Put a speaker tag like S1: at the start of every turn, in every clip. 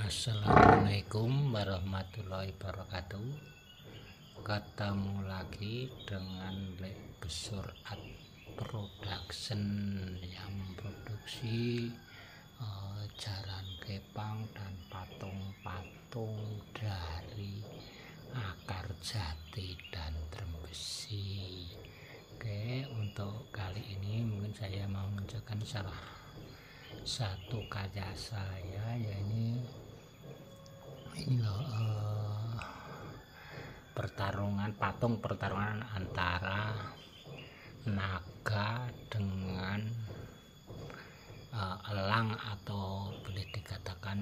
S1: Assalamualaikum warahmatullahi wabarakatuh. Ketemu lagi dengan Lek Besur Art Production yang memproduksi jaran kepang dan patung-patung dari akar jati dan drum besi. Oke, untuk kali ini mungkin saya mau menunjukkan salah satu karya saya, yaitu ini loh, pertarungan antara naga dengan elang, atau boleh dikatakan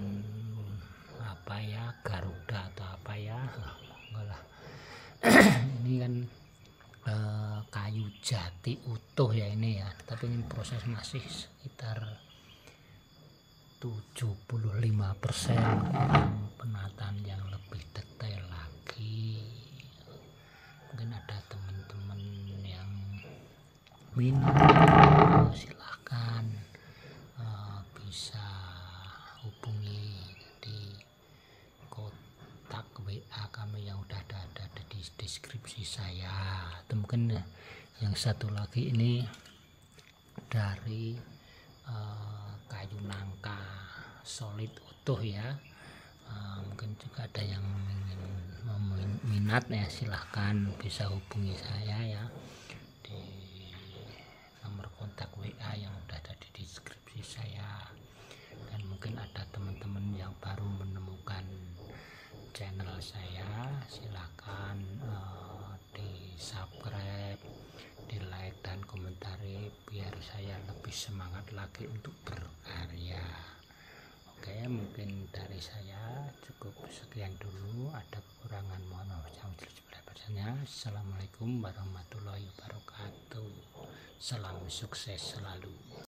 S1: Garuda atau enggak lah. Ini kan kayu jati utuh ya ini ya, tapi ini proses masih sekitar 75%, penataan yang lebih detail lagi. Mungkin ada teman-teman yang minat, silahkan bisa hubungi di kontak WA kami yang udah ada di deskripsi saya. Atau mungkin yang satu lagi ini dari kayu nangka solid utuh ya. Mungkin juga ada yang ingin minat ya, silahkan bisa hubungi saya ya di nomor kontak WA yang udah ada di deskripsi saya. Dan mungkin ada teman-teman yang baru menemukan channel saya, silahkan di subscribe, di like dan komentari biar saya lebih semangat lagi untuk berkarya. Oke, mungkin dari saya cukup sekian dulu. Ada kekurangan mohon maaf yang jelas-jelasnya. Assalamualaikum warahmatullahi wabarakatuh. Salam sukses selalu.